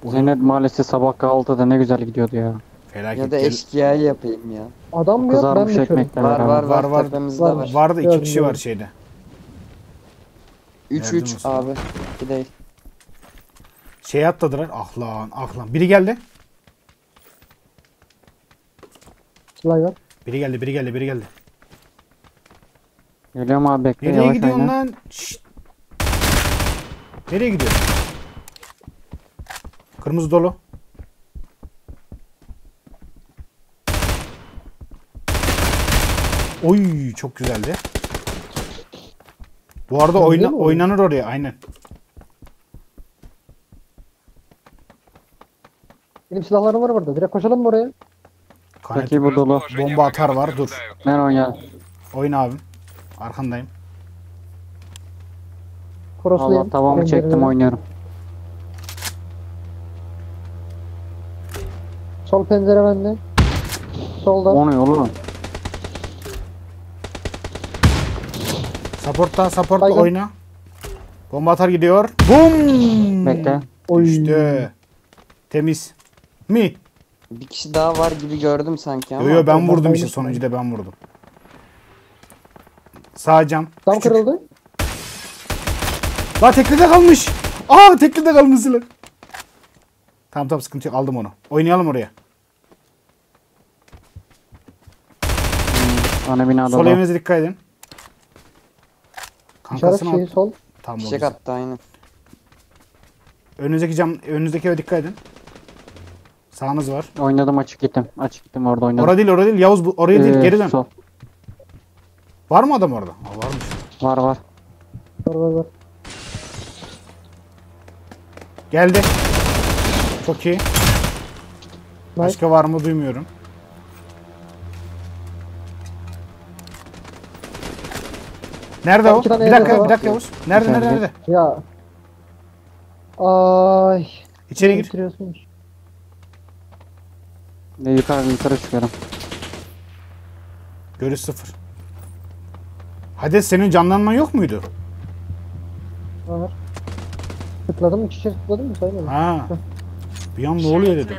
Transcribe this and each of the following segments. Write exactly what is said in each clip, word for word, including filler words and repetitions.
Zeynep maalesef sabah kahvaltıda ne güzel gidiyordu ya. Felaket. Ya da gel- eşkıya yapayım ya. Adam mı yok ben Kızarmış mi körüm? ekmekler Var beraber. var var, Var, var. tepemizde Var. var. Vardı iki Gördüm, kişi var gördüm. şeyde. üç Nerede üç Mustafa? abi. Bir değil. Şeye atladılar. Ah lan ah lan. Biri geldi. Silah var. Biri geldi biri geldi biri geldi. Geliyorum abi bekle Nereye yavaş gidiyorsun oyna. lan? Şşt. Nereye gidiyorsun? Kırmızı dolu. Oy çok güzeldi. Bu arada Sen oyna, değil mi o? oynanır oraya aynen. Benim silahlarım var burada. Direkt koşalım mı oraya? Kanet, Peki bu dolu. bomba atar var dur. Ben oynayalım. Oyna abim. Arkandayım. Crossluyum. Allah tavamı çektim Pencereden. oynuyorum. Sol pencere bende. Solda. O ne oğlum? Support'ta support'ta Baygın. oyna. Bomba atar gidiyor. Bum! Bekle. Oy. İşte. Temiz. Mi? Bir kişi daha var gibi gördüm sanki ama. Yo yo ben vurdum bombaymış işte mı? sonuncu da ben vurdum. Sağ cam. Tam Küçük. kırıldı. La teklide kalmış. Aa teklide kalmış lan. Tamam tamam sıkıntı yok aldım onu. Oynayalım oraya. Ana binada Sol dolu. evinize dikkat edin. İşaret Kankasını şeyi al. sol. Tamam o Fişek güzel. attı aynı. Önünüzdeki cam, önünüzdeki eve dikkat edin. Sağınız var. Oynadım açık gittim. Açık gittim orada oynadım. Orada değil orada değil. Yavuz bu, oraya değil Ee, geri dön. sol. Var mı adam orada? Aa, varmış. Var var. Var var var. Geldi. Çok iyi. Nice. Başka var mı duymuyorum. Nerede Tam o? iki tane Bir evde dakika, var. bir dakika Yavuz. Nerede, nerede, İçeride. nerede? Ya. Ay. İçeri gir. Bitiriyorsun. Ne yukarı yukarı çıkıyorum. Görüş sıfır. Hades senin canlanman yok muydu? Var. Tıkladım mı? Çiçek tıkladım mı? Saymadım. Ha. Bir an ne oluyor dedim.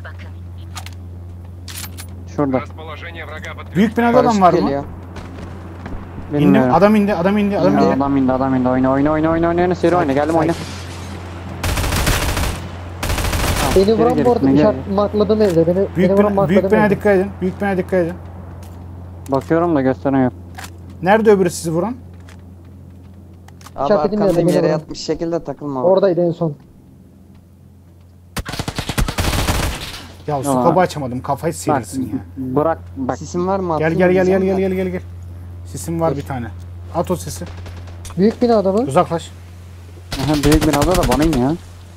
Şurada. Расположение врага подтверждено. Büyük binada adam var mı? Geliyor. İndi. Bilmiyorum. Adam indi, adam indi, adam İndi, indi. adam indi adam indi. Oyna oyna oyna oyna oyna. Seri oyna geldim oyna. Tamam, Beni geri vuran geri bu arada gitme, geri. işaret markladığım evde. Beni, Büyük beni vuran bina, markladığım büyük binaya evde. dikkat edin. Büyük binaya dikkat edin. Bakıyorum da gösteren yok. Nerede öbürü sizi vuran? Abi İşaretlediğim arkandayım yerde yere beni yatmış şekilde takılma. bak. Oradaydı en son. Ya skopu açamadım. Kafayı Bak sıyırırsın ya. bırak bak. Sisin var mı? Gel Atayım gel gel gel diyeceğim gel de. gel gel gel. Sisim var bir tane. At o sesi. Büyük bina adamı. Uzaklaş. Aha, büyük binada da bana in ya.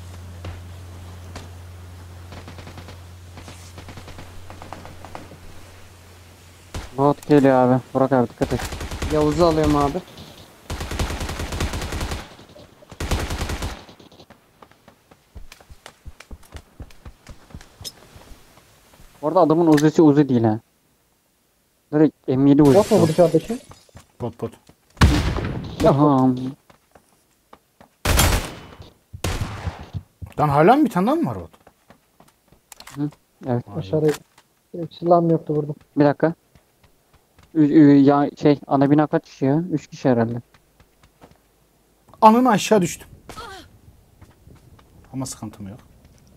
Bot geliyor abi. Burak abi dikkat et. Yavuz'u alıyorum abi. Orada adamın uzisi uzi değil ha. Direkt M yedi Bot mu uzisi. bu dışarıdaki? Bot bot. Aha. Lan hala mı bir tane daha mı var bot? Evet. Aşağıda. Benim silahım yoktu burada. Bir dakika. Ü- ü- ya şey ana bina kaç kişi ya? üç kişi herhalde. Anını aşağı düştüm. Ama sıkıntım yok.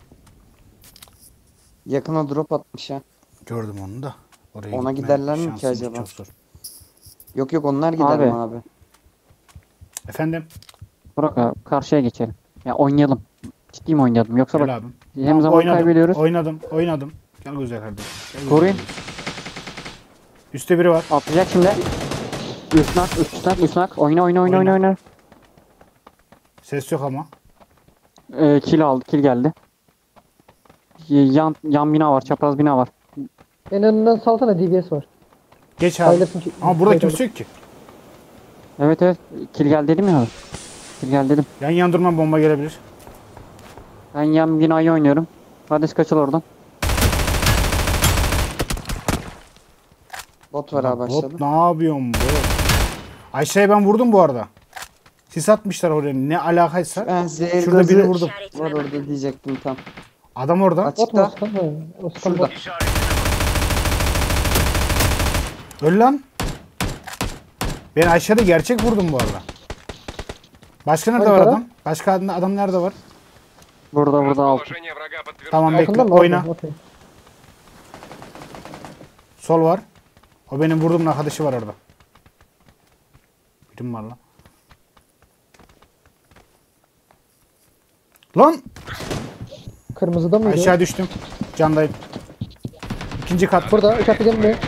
Yakına drop atmış ya. Gördüm onu da. Oraya Ona gitme giderler mi ki şansım acaba? çok zor. Yok yok onlar gider Abi. mi abi? Efendim? Burak abi karşıya geçelim. Ya oynayalım. Ciddiyim oynayalım. Yoksa Gel bak abim. hem Tamam, zaman oynadım, kaybediyoruz. Oynadım, oynadım. Gel güzel kardeşim. Gel güzel Koruyun. kardeşim. Üstte biri var. Atlayacak şimdi. Üstnak, üstnak, üstnak. Oyna oyna oyna oyna Oyna. oyna. Ses yok ama. Ee, kill aldı, kill geldi. Y- Yan yan bina var, çapraz bina var. En önünden salsana D B S var. Geç abi. Paylaşın ki- Ama burada paylaşın. kimse yok ki. Evet evet. Kill geldi dedim ya. Kill geldi dedim. Yan yan durma bomba gelebilir. Ben yan binayı oynuyorum. Hadi kaçıl oradan. Bot var abi aşağıda. Bot ne yapıyorsun bu? Ayşe'ye ben vurdum bu arada. Sis atmışlar oraya. Ne alakaysa. Ben zehir Şurada gazı biri vurdum. var orada diyecektim tam. Adam orada. Bot mu Açıkta. Oskan? Ha, Oskan Şurada. bot. Öl lan. Ben aşağıda gerçek vurdum bu arada. Başka nerede Hangi var taraf? adam? Başka adam, adam nerede var? Burada burada alt. Расположение врага подтверждаю. Tamam bekle. Altında mı? Oyna. Okey, okey. Sol var. O benim vurduğumun arkadaşı var orada. Birim var lan. Lan! Kırmızıda mıydı? Aşağı düştüm. Candayım. İkinci kat. Burada uçak gidelim mi?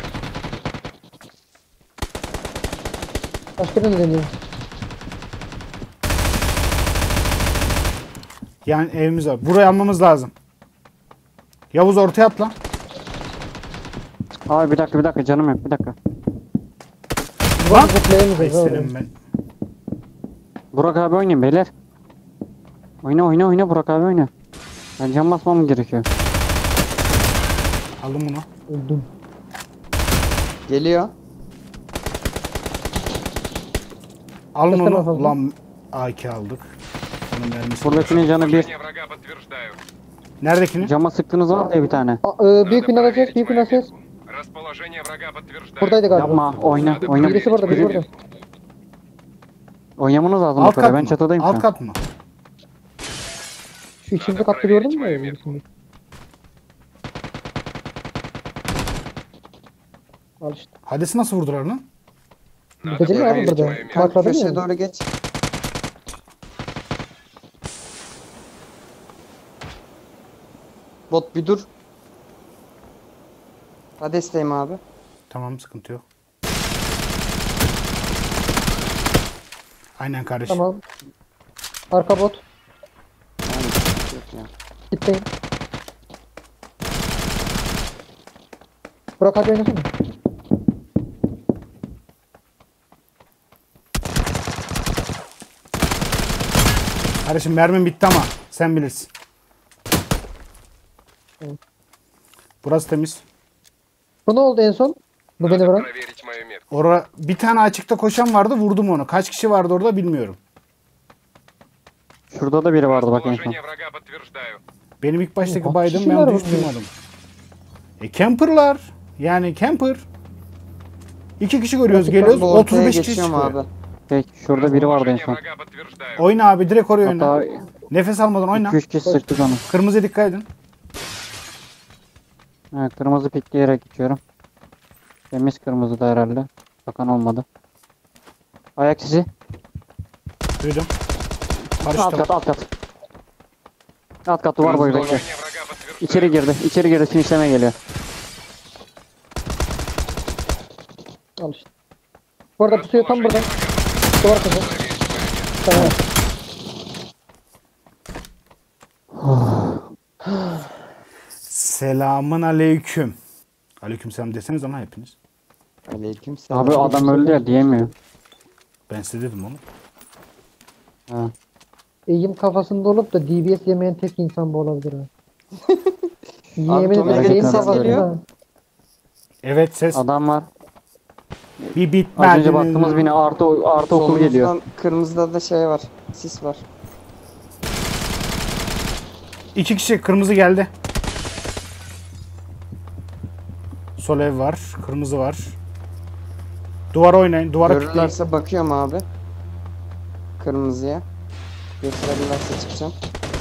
Başka birini deniyorum. Yani evimiz var. Burayı almamız lazım. Yavuz ortaya atla. Abi bir dakika bir dakika canım yok bir dakika. Lan! Burada zıplayamıyoruz Ay abi. senin ben. Burak abi oynayın beyler. Oyna oyna oyna Burak abi oyna. Ben can basmam gerekiyor. Aldım bunu. Öldüm. Geliyor. Alın Göster onu. bakalım. Ulan A iki aldık. Onun mermisi. Buradakinin canı bir. Расположение врага подтверждаю. Neredekini? Cama sıktığınız var ya bir tane. Aa, e, büyük Надо bina ses, проверить büyük мою bina ses. метку. Расположение врага подтверждаю. Buradaydı galiba. Yapma oyna oyna. Birisi burada, biri burada. Oynamanız lazım Alt yukarı. kat Ben mı? çatıdayım şu Alt an. kat mı? Şu ikinci katta gördün mü? Birisini? Al işte. Hades'i nasıl vurdular lan? Надо Dedim ya abi проверить burada. мою метку. Kanka Markladı köşeye mı? doğru geç. Bot bir dur. Hades'teyim abi. Tamam sıkıntı yok. Aynen kardeşim. Tamam. Arka bot. Yani, yok ya. Gitmeyin. Burak abi oynasana. Kardeşim mermim bitti ama sen bilirsin. Evet. Burası temiz. Bu ne oldu en son? Bu beni Надо vuran. проверить мою метку. Ora bir tane açıkta koşan vardı, vurdum onu. Kaç kişi vardı orada bilmiyorum. Şurada da biri vardı bak en son. Расположение врага подтверждаю. Benim ilk baştaki Kaç baydım kişi ben var düz orada? duymadım. E camperlar. Yani camper. İki kişi görüyoruz, Gerçekten geliyoruz. Bu ortaya otuz beş kişi geçiyorum çıkıyor. abi. Peki şurada biri vardı en Расположение son. врага подтверждаю. Oyna abi, direkt oraya oyna. Hatta Nefes almadan oyna. iki üç kişi sıktık onu. Kırmızı dikkat edin. Evet, kırmızı pikleyerek geçiyorum. Temiz kırmızı da herhalde. Bakan olmadı. Ayak izi. Duydum. Alt Karıştım. kat alt kat. Alt kat duvar boyu bekle. Расположение врага подтверждаю. İçeri girdi. İçeri girdi. Finişleme geliyor. Al işte. Bu arada pusuyor tam burada. Duvar kızı. Tamam. Selamın aleyküm. Aleyküm selam deseniz ama hepiniz. Aleyküm selam. Abi adam öldü ya diyemiyor. Ben size dedim onu. Ha. Eğim kafasında olup da D B S yemeyen tek insan bu olabilir ha. Yemin Tommy ederim Lee eğim ses kafasında. geliyor. Evet ses. Adam var. Bir Az bitmedi. önce baktığımız bina artı, artı okul geliyor. Solumuzdan kırmızıda da şey var. Sis var. İki kişi kırmızı geldi. Sol ev var. Kırmızı var. Duvara oynayın. Duvara tıklayın. Görürlerse bakıyorum abi. Kırmızıya. Gösterirlerse çıkacağım.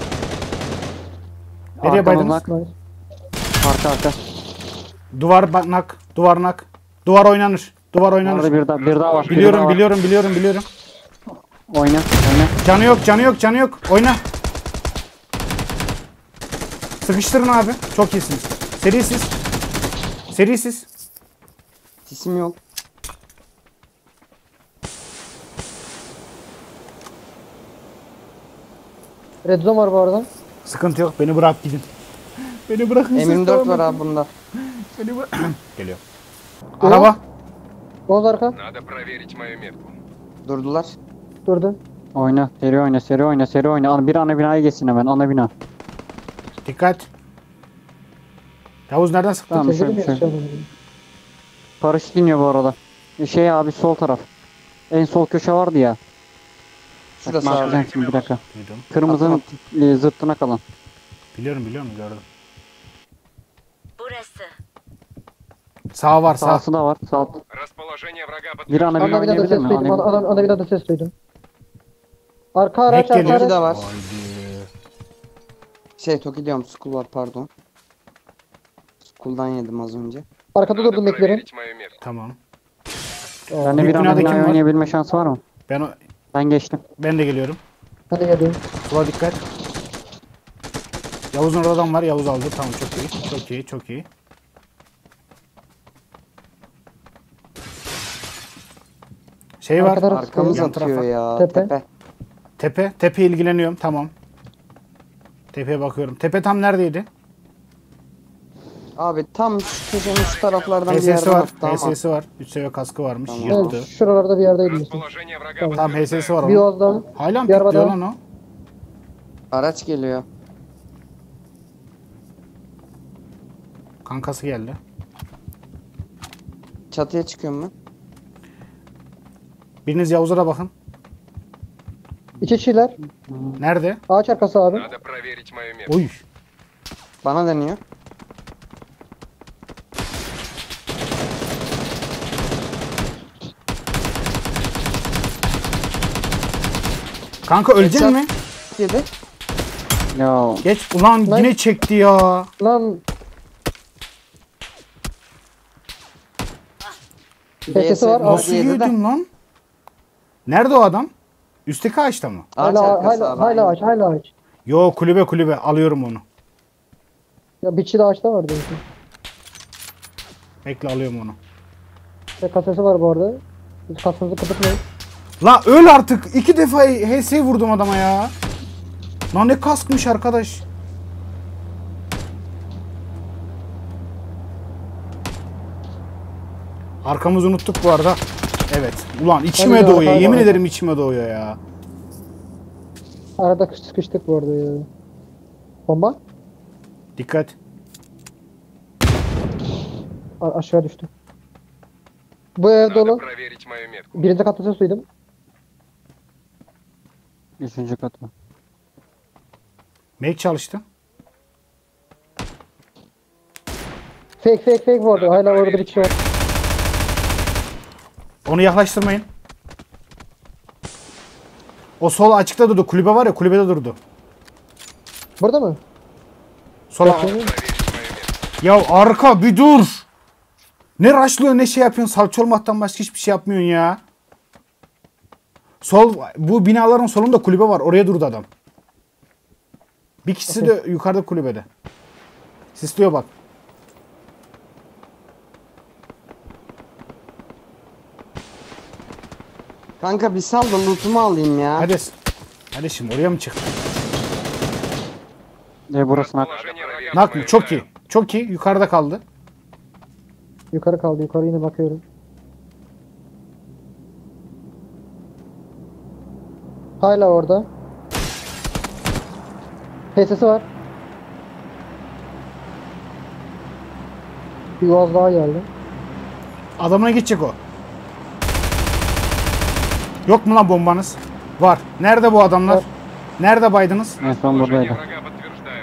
Nereye Arkamız baydınız? nak. Nice. Arka arka. Duvar ba- nak. Duvar nak. Duvar oynanır. Duvar oynanır. Orada bir daha, bir daha var. bir Biliyorum daha var. biliyorum biliyorum biliyorum. Oyna. Oyna. Canı yok canı yok canı yok. Oyna. Sıkıştırın abi. Çok iyisiniz. Serisiz. Serisiz. Sisim yok. Red zone var bu arada. Sıkıntı yok. Beni bırak gidin. Beni bırakın. M siz yirmi dört devam var edin. abi bunda. Beni bırak. Geliyor. Araba. Boz arka. Надо проверить мою метку. Durdular. Durdu. Oyna. Seri oyna. Seri oyna. Seri oyna. Ana- Bir ana binaya geçsin hemen. Ana bina. Dikkat. Yavuz nereden sıktın? Tamam Sezdim şöyle ya şöyle. şu an. Paraşüt iniyor bu arada. Şey abi sol taraf. En sol köşe vardı ya. Şurası Bak, abi. marklayacağım şimdi bir dakika. Duydum. Kırmızının e, zıttına kalan. Biliyorum biliyorum gördüm. Burası. Sağ var sağ. Sağsı da var. Sağ. Расположение врага Bir ana подтверждено. bir Ana binada oynayabilir ses mi? duydum. Ana- Ana, ana, ana binada ses duydum. Arka araç Mek arka geliyor. araç. de var. Haydi. Şey Toki diyorum, Skull var pardon. Skull'dan yedim az önce. Arkada Надо durdum beklerim. проверить мое место. Tamam. Ben de Büyük bir ana binada kim binayı var? oynayabilme şansı var mı? Ben o, Ben geçtim. ben de geliyorum. Hadi geliyorum. Sola dikkat. Yavuz'un orada adam var. Yavuz aldı. Tamam çok iyi. Çok iyi. Çok iyi. Şey var. Arka taraf Arkamız Yan atıyor tarafa. ya. Tepe. Tepe. Tepe. Tepe ilgileniyorum. Tamam. Tepeye bakıyorum. Tepe tam neredeydi? Abi tam şu köşenin şu taraflardan bir H S'si yerden var. attı ama. H S'si var. üç seviye kaskı varmış. Tamam. Yırttı. Evet, şuralarda bir yerdeydi misin? Расположение врага Tamam. Tam H S'si var Bir onun. Oz'dan. Hala mı Bir arabada. pikliyor lan o? Araç geliyor. Kankası geldi. Çatıya çıkıyorum ben. Biriniz Yavuz'a da bakın. İki kişiler. Nerede? Ağaç arkası abi. Надо проверить мое место. Oy. Bana deniyor. Kanka ölecek Headshot. mi? Yedi. Ya Geç. Ulan Lan- yine çekti ya. Lan B S Sesi var, body Nasıl yedi de. yedin lan? Nerede o adam? Üstteki ağaçta mı? Ağaç hala arkası hala abi, hala aynen. ağaç hala ağaç. Yo kulübe kulübe alıyorum onu. Ya bir kişi de ağaçta var diyorsun. Bekle alıyorum onu. Ve kasası var bu arada. Siz kasanızı kapatmayın. La öl artık. İki defa H S vurdum adama ya. Lan ne kaskmış arkadaş. Arkamızı unuttuk bu arada. Evet. Ulan içime Hadi ya, doğuyor. hadi Yemin ya. ederim içime doğuyor ya. Arada sıkıştık bu arada ya. Bomba. Dikkat. A- aşağı düştü. Bu ev Надо dolu. проверить мое место. Birinci katta ses duydum. üçüncü kat mı? Make çalıştı. Fake fake fake bu arada. Hala orada bir kişi var. Onu yaklaştırmayın. O sol açıkta durdu. Kulübe var ya kulübede durdu. Burada mı? Sola. Проверить мое место. Ya arka bir dur. Ne raşlıyor ne şey yapıyorsun. Salça olmaktan başka hiçbir şey yapmıyorsun ya. Sol bu binaların solunda kulübe var. Oraya durdu adam. Bir kişisi de yukarıda kulübede. Sisliyor bak. Kanka bir sal da lootumu alayım ya. Hadi. Hadi şimdi oraya mı çıktı? E burası nak. Расположение врага Nak mı? Çok iyi. подтверждаю. Çok iyi. Yukarıda kaldı. Yukarı kaldı. Yukarı yine bakıyorum. Hala orada. P S'si var. Bir Oğaz daha geldi. Adamına gidecek o. Yok mu lan bombanız? Var. Nerede bu adamlar? Var. Nerede baydınız? En son Расположение buradaydı. врага подтверждаю.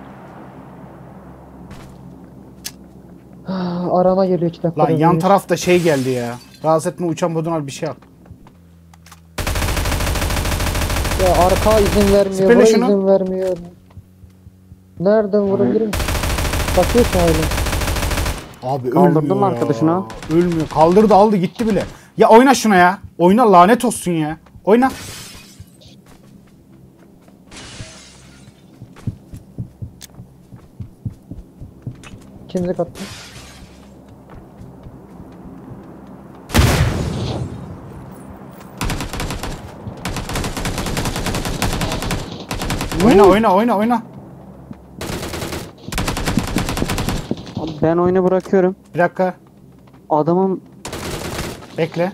Arama geliyor iki dakika. Lan yan tarafta şey geldi ya. Rahatsız etme uçan bodun al bir şey al. Ya arka izin vermiyor. Spele Buraya şunu. izin vermiyor. Nereden vurabilirim? Bakıyorsun hala. Abi Kaldırdın ölmüyor mı ya. arkadaşını? Ölmüyor. Kaldırdı aldı gitti bile. Ya oyna şuna ya. Oyna lanet olsun ya. Oyna. İkinci katta. Oyna oyna oyna oyna. Abi ben oyunu bırakıyorum. Bir dakika. Adamın Bekle.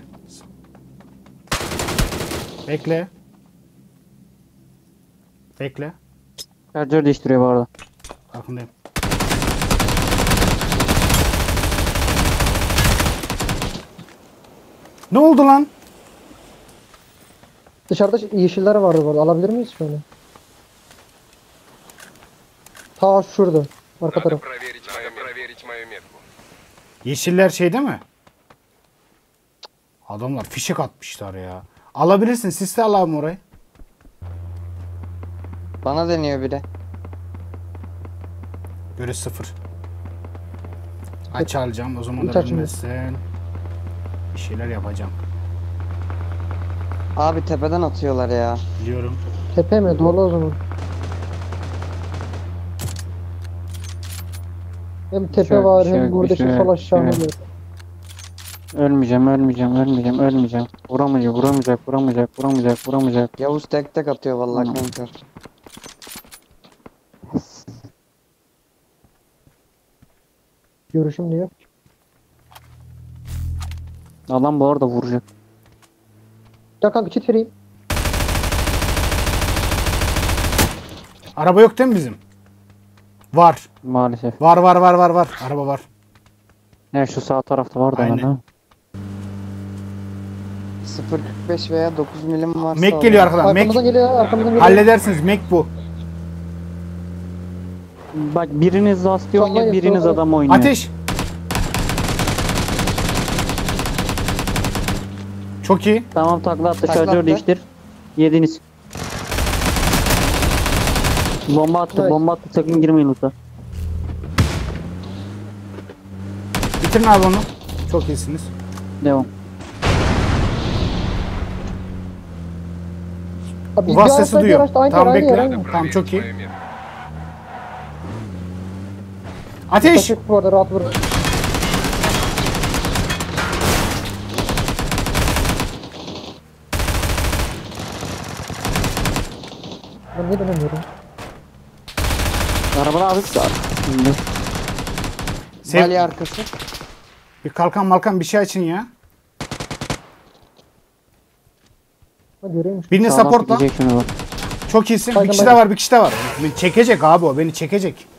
Bekle. Bekle. şarjör değiştiriyor bu arada. Farkındayım. Ne oldu lan? Dışarıda yeşiller vardı bu arada. Alabilir miyiz şöyle? Ta şurada. Arka Надо taraf. проверить мою, проверить мою метку. Yeşiller şeyde mi? Adamlar fişek atmışlar ya. Alabilirsin. Siz de al abi orayı. Bana deniyor biri. Göre sıfır. Aç alacağım. O zaman Hiç da açmıyor. ölmezsen bir şeyler yapacağım. Abi tepeden atıyorlar ya. Biliyorum. Tepe mi? Dolu o zaman. Hem tepe Şöyle, var şöyle, hem burada şu şöyle, sol aşağı şöyle. oluyor. Ölmeyeceğim, ölmeyeceğim, ölmeyeceğim, ölmeyeceğim. Vuramayacak, vuramayacak, vuramayacak, vuramayacak, vuramayacak. Yavuz tek tek atıyor vallahi Tamam. kanka. Görüşüm diyor. Adam bu arada vuracak. Ya kanka çit vereyim. Araba yok değil mi bizim? Var. Maalesef. Var var var var var. Araba var. Ne şu sağ tarafta vardı Aynen. adam. sıfır kırk beş veya dokuz milim varsa Mac al. geliyor arkadan. Arkamızdan Mac. geliyor, arkamızdan geliyor. Halledersiniz. Mac bu. Bak biriniz lastı oynuyor, Sollayın, biriniz sollayın. adam oynuyor. Ateş. Çok iyi. Tamam takla attı, Takla şarjör attı. değiştir. Yediniz. Bomba attı, Evet. bomba attı, sakın girmeyin usta. Bitirin abi onu. Çok iyisiniz. Devam. Abi, Uvas bir sesi araçla bir duyuyor. araçla aynı Tamam yer, aynı yer, bekle. aynı yer. Tamam çok iyi. Мою метку. Ateş. Kaçık bu arada rahat vurun. Ben niye dönemiyorum? Arabada abi var. Şimdi. Sev- Bali arkası. Bir kalkan malkan bir şey açın ya. Hadi yürüyeyim. Birini Sağdan supportla. çekecek şunu bak. Çok iyisin. Bir Haydi, kişi de haydi. var, bir kişi de var. Beni çekecek abi o. Beni çekecek.